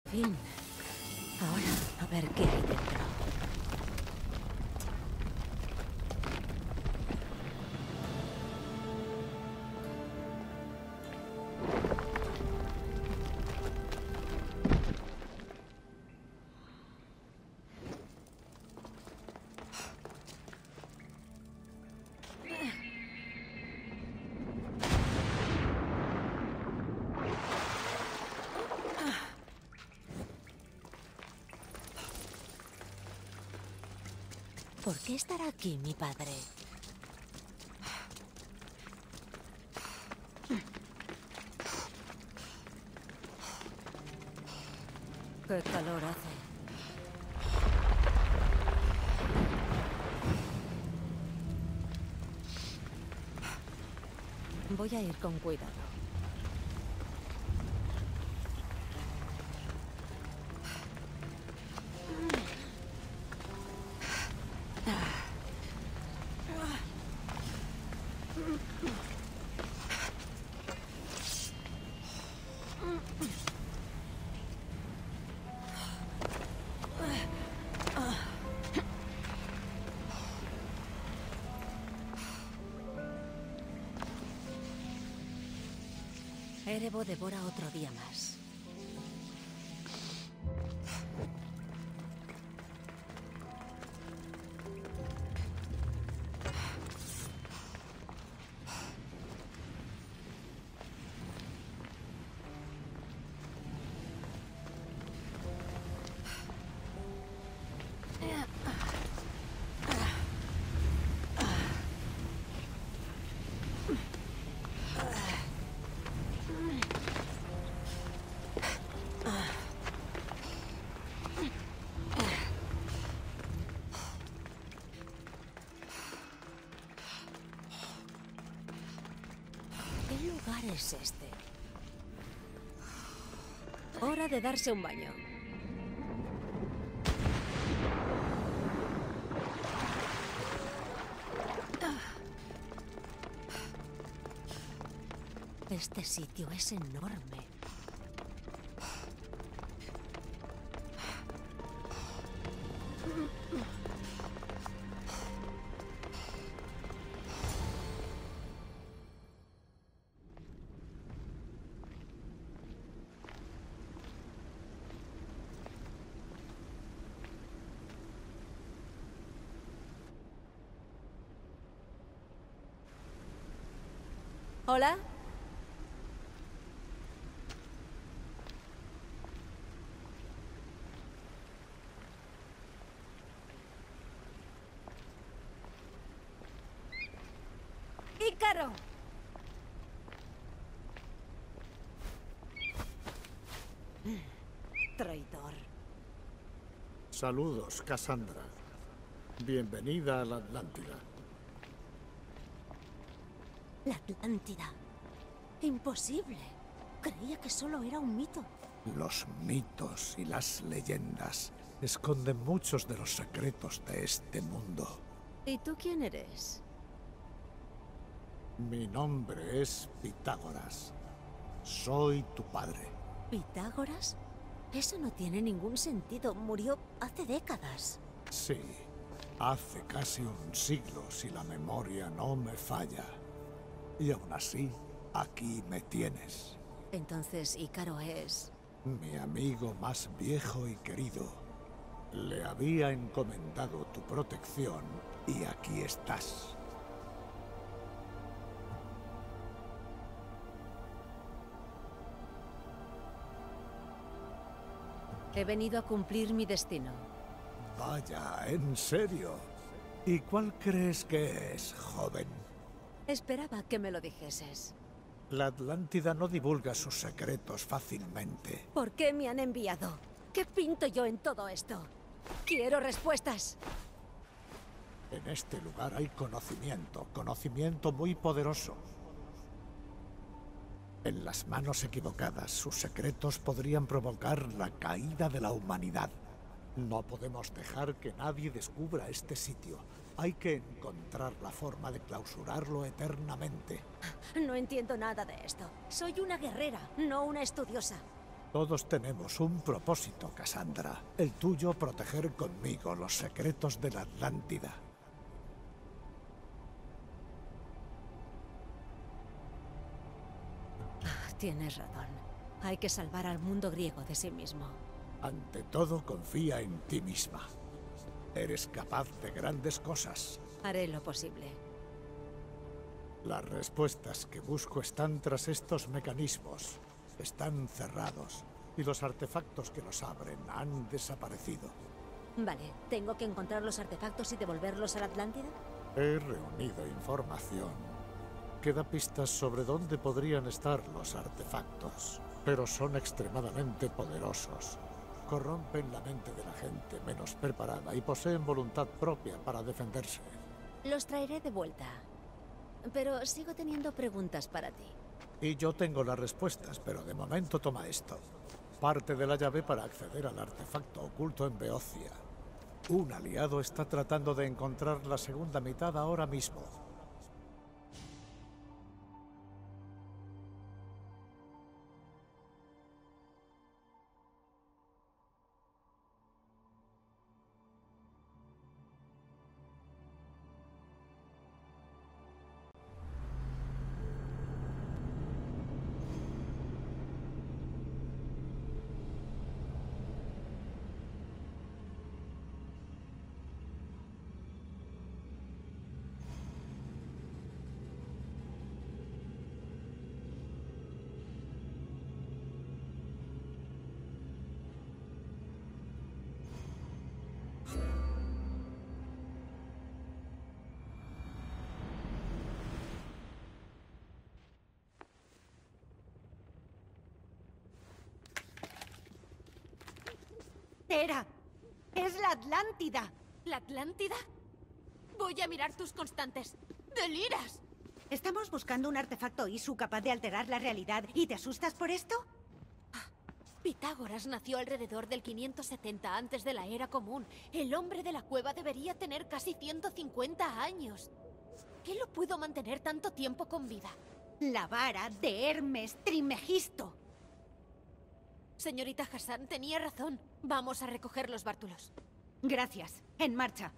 fin. Ahora, a ver qué hay dentro. ¿Por qué estará aquí mi padre? ¡Qué calor hace! Voy a ir con cuidado. Erebo devora otro día más. ¿Qué lugar es este? Hora de darse un baño. Este sitio es enorme. ¿Hola? ¡Ícaro! Traidor. Saludos, Cassandra. Bienvenida a la Atlántida. La Atlántida. Imposible. Creía que solo era un mito. Los mitos y las leyendas esconden muchos de los secretos de este mundo. ¿Y tú quién eres? Mi nombre es Pitágoras. Soy tu padre. ¿Pitágoras? Eso no tiene ningún sentido. Murió hace décadas. Sí, hace casi un siglo, si la memoria no me falla. Y aún así, aquí me tienes. Entonces Ícaro es... Mi amigo más viejo y querido. Le había encomendado tu protección y aquí estás. He venido a cumplir mi destino. Vaya, ¿en serio? ¿Y cuál crees que es, joven? Esperaba que me lo dijeses. La Atlántida no divulga sus secretos fácilmente. ¿Por qué me han enviado? ¿Qué pinto yo en todo esto? Quiero respuestas. En este lugar hay conocimiento muy poderoso. En las manos equivocadas, sus secretos podrían provocar la caída de la humanidad. No podemos dejar que nadie descubra este sitio. Hay que encontrar la forma de clausurarlo eternamente. No entiendo nada de esto. Soy una guerrera, no una estudiosa. Todos tenemos un propósito, Cassandra. El tuyo, proteger conmigo los secretos de la Atlántida. Tienes razón. Hay que salvar al mundo griego de sí mismo. Ante todo, confía en ti misma. Eres capaz de grandes cosas. Haré lo posible. Las respuestas que busco están tras estos mecanismos. Están cerrados. Y los artefactos que los abren han desaparecido. Vale, ¿tengo que encontrar los artefactos y devolverlos a la Atlántida? He reunido información que da pistas sobre dónde podrían estar los artefactos, pero son extremadamente poderosos. Corrompen la mente de la gente menos preparada y poseen voluntad propia para defenderse. Los traeré de vuelta. Pero sigo teniendo preguntas para ti. Y yo tengo las respuestas, pero de momento toma esto. Parte de la llave para acceder al artefacto oculto en Beocia. Un aliado está tratando de encontrar la segunda mitad ahora mismo. ¡Era! ¡Es la Atlántida! ¿La Atlántida? Voy a mirar tus constantes. ¡Deliras! Estamos buscando un artefacto Isu capaz de alterar la realidad. ¿Y te asustas por esto? Pitágoras nació alrededor del 570 antes de la Era Común. El hombre de la cueva debería tener casi 150 años. ¿Qué lo pudo mantener tanto tiempo con vida? La vara de Hermes Trimegisto. Señorita Hassan tenía razón. Vamos a recoger los bártulos. Gracias. En marcha.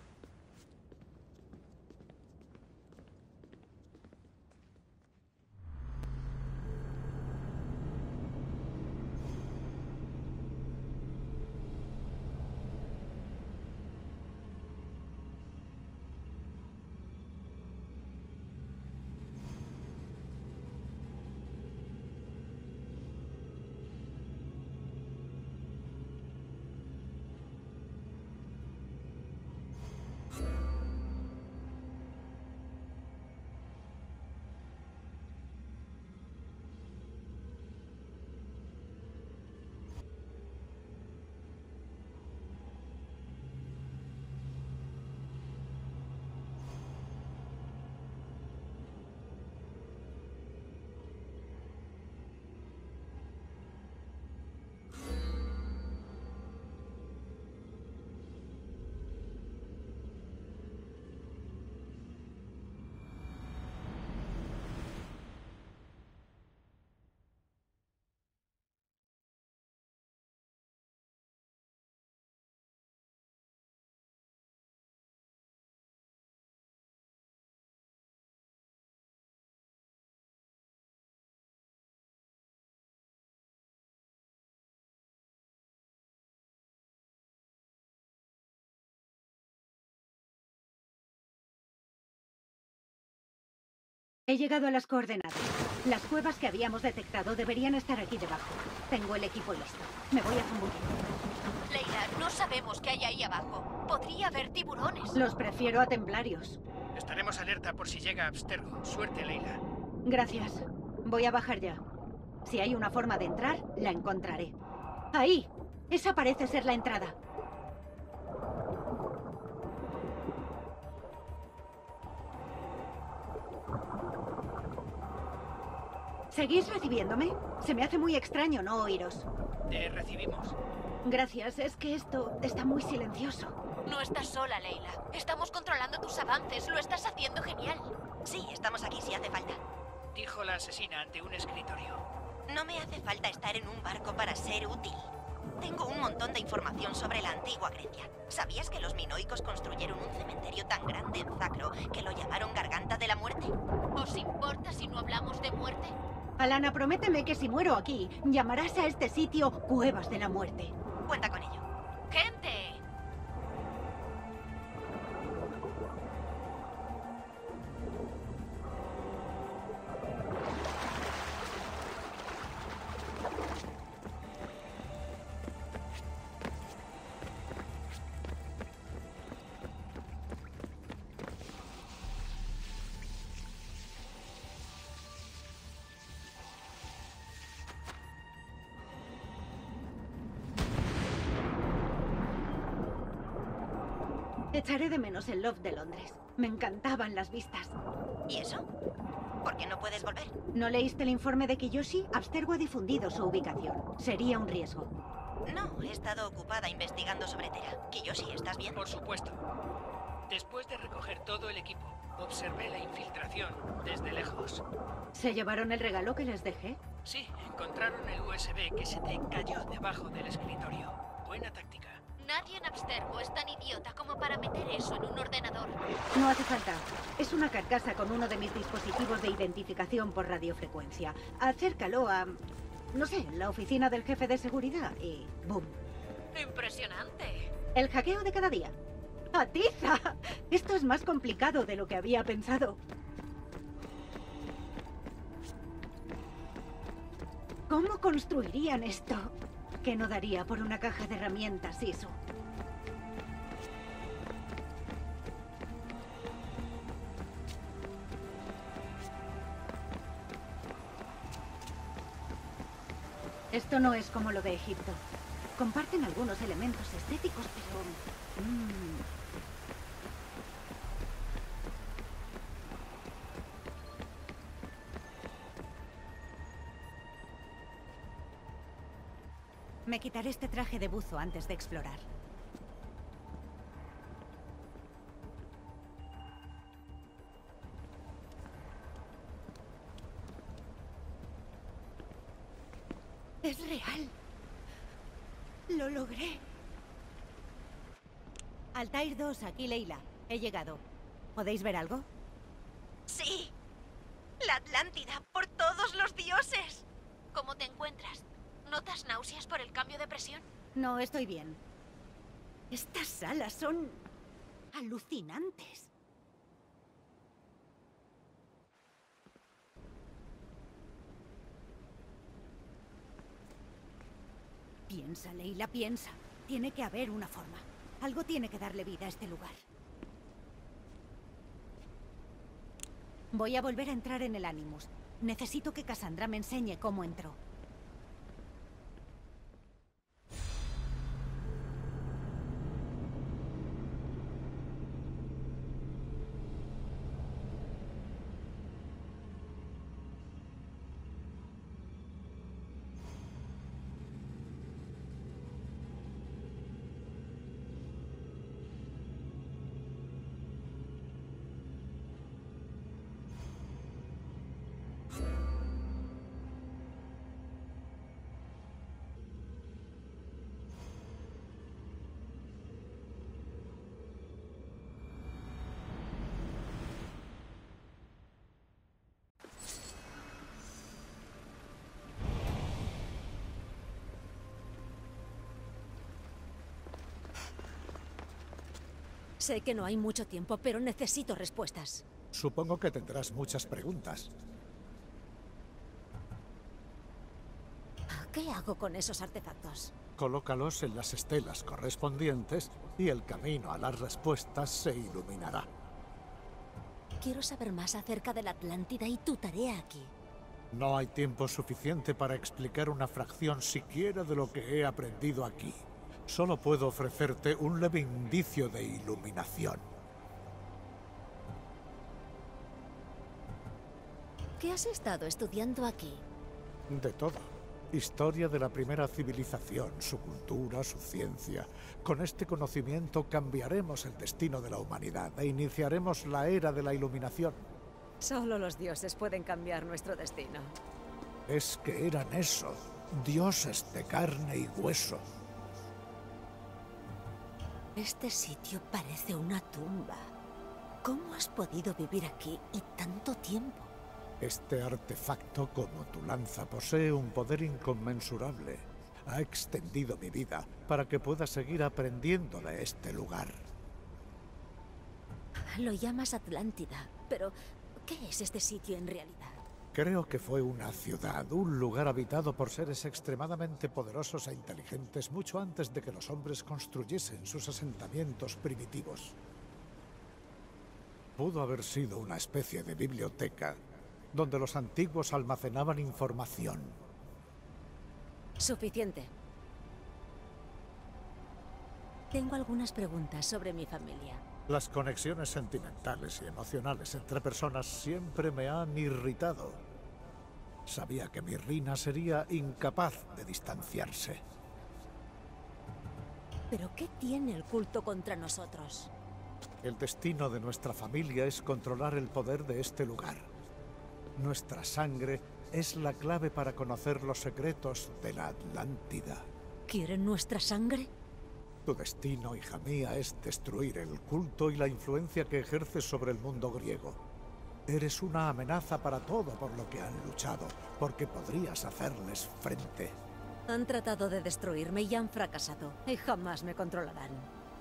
He llegado a las coordenadas. Las cuevas que habíamos detectado deberían estar aquí debajo. Tengo el equipo listo. Me voy a zambullir. Leila, no sabemos qué hay ahí abajo. Podría haber tiburones. Los prefiero a templarios. Estaremos alerta por si llega Abstergo. Suerte, Leila. Gracias. Voy a bajar ya. Si hay una forma de entrar, la encontraré. ¡Ahí! Esa parece ser la entrada. ¿Seguís recibiéndome? Se me hace muy extraño no oíros. Te recibimos. Gracias, es que esto está muy silencioso. No estás sola, Leila. Estamos controlando tus avances. Lo estás haciendo genial. Sí, estamos aquí si hace falta. Dijo la asesina ante un escritorio. No me hace falta estar en un barco para ser útil. Tengo un montón de información sobre la antigua Grecia. ¿Sabías que los minoicos construyeron un cementerio tan grande en Zacro que lo llamaron Garganta de la Muerte? ¿Os importa si no hablamos de muerte? Alana, prométeme que si muero aquí, llamarás a este sitio Cuevas de la Muerte. Cuenta con ello. ¡Gente! Echaré de menos el loft de Londres. Me encantaban las vistas. ¿Y eso? ¿Por qué no puedes volver? ¿No leíste el informe de Kiyoshi? Abstergo ha difundido su ubicación. Sería un riesgo. No, he estado ocupada investigando sobre Tera. Kiyoshi, ¿estás bien? Por supuesto. Después de recoger todo el equipo, observé la infiltración desde lejos. ¿Se llevaron el regalo que les dejé? Sí, encontraron el USB que se te cayó debajo del escritorio. Buena táctica. Nadie en Abstergo es tan idiota como para meter eso en un ordenador. No hace falta. Es una carcasa con uno de mis dispositivos de identificación por radiofrecuencia. Acércalo a... no sé, la oficina del jefe de seguridad y... ¡boom! ¡Impresionante! El hackeo de cada día. ¡Atiza! Esto es más complicado de lo que había pensado. ¿Cómo construirían esto? Que no daría por una caja de herramientas, ISO. Esto no es como lo de Egipto. Comparten algunos elementos estéticos, pero... Me quitaré este traje de buzo antes de explorar. Es real. Lo logré. Altair 2, aquí Leila. He llegado. ¿Podéis ver algo? ¡Sí! ¡La Atlántida! ¡Por todos los dioses! ¿Cómo te encuentras? ¿Notas náuseas por el cambio de presión? No, estoy bien. Estas salas son... alucinantes. Piensa, Leila, piensa. Tiene que haber una forma. Algo tiene que darle vida a este lugar. Voy a volver a entrar en el Animus. Necesito que Cassandra me enseñe cómo entró. Sé que no hay mucho tiempo, pero necesito respuestas. Supongo que tendrás muchas preguntas. ¿Qué hago con esos artefactos? Colócalos en las estelas correspondientes y el camino a las respuestas se iluminará. Quiero saber más acerca de la Atlántida y tu tarea aquí. No hay tiempo suficiente para explicar una fracción siquiera de lo que he aprendido aquí. Solo puedo ofrecerte un leve indicio de iluminación. ¿Qué has estado estudiando aquí? De todo. Historia de la primera civilización, su cultura, su ciencia. Con este conocimiento cambiaremos el destino de la humanidad e iniciaremos la era de la iluminación. Solo los dioses pueden cambiar nuestro destino. Es que eran eso, dioses de carne y hueso. Este sitio parece una tumba. ¿Cómo has podido vivir aquí y tanto tiempo? Este artefacto, como tu lanza, posee un poder inconmensurable. Ha extendido mi vida para que pueda seguir aprendiendo de este lugar. Lo llamas Atlántida, pero ¿qué es este sitio en realidad? Creo que fue una ciudad, un lugar habitado por seres extremadamente poderosos e inteligentes mucho antes de que los hombres construyesen sus asentamientos primitivos. Pudo haber sido una especie de biblioteca donde los antiguos almacenaban información. Suficiente. Tengo algunas preguntas sobre mi familia. Las conexiones sentimentales y emocionales entre personas siempre me han irritado. Sabía que Myrrina sería incapaz de distanciarse. ¿Pero qué tiene el culto contra nosotros? El destino de nuestra familia es controlar el poder de este lugar. Nuestra sangre es la clave para conocer los secretos de la Atlántida. ¿Quieren nuestra sangre? Tu destino, hija mía, es destruir el culto y la influencia que ejerces sobre el mundo griego. Eres una amenaza para todo por lo que han luchado, porque podrías hacerles frente. Han tratado de destruirme y han fracasado, y jamás me controlarán.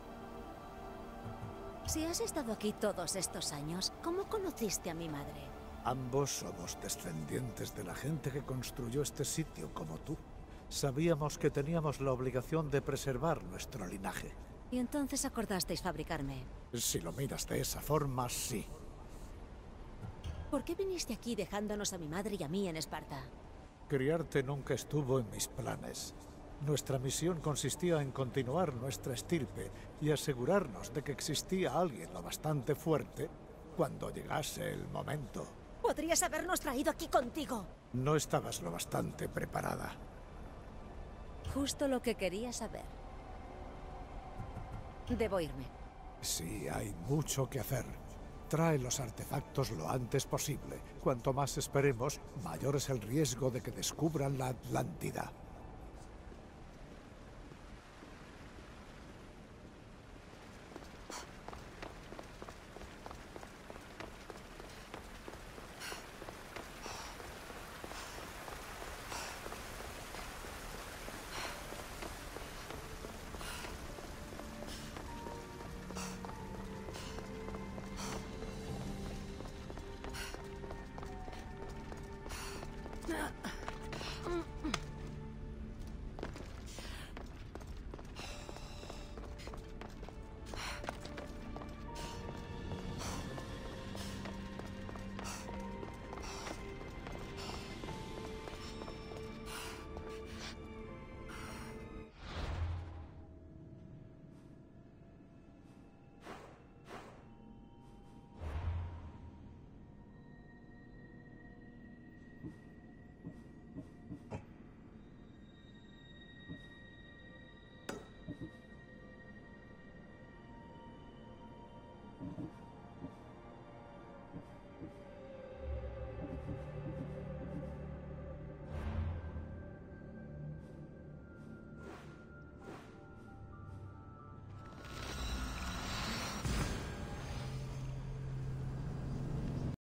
Si has estado aquí todos estos años, ¿cómo conociste a mi madre? Ambos somos descendientes de la gente que construyó este sitio como tú. Sabíamos que teníamos la obligación de preservar nuestro linaje. Y entonces acordasteis fabricarme. Si lo miras de esa forma, sí. ¿Por qué viniste aquí dejándonos a mi madre y a mí en Esparta? Criarte nunca estuvo en mis planes. Nuestra misión consistía en continuar nuestra estirpe y asegurarnos de que existía alguien lo bastante fuerte cuando llegase el momento. ¡Podrías habernos traído aquí contigo! No estabas lo bastante preparada. Justo lo que quería saber. Debo irme. Sí, hay mucho que hacer. Trae los artefactos lo antes posible. Cuanto más esperemos, mayor es el riesgo de que descubran la Atlántida.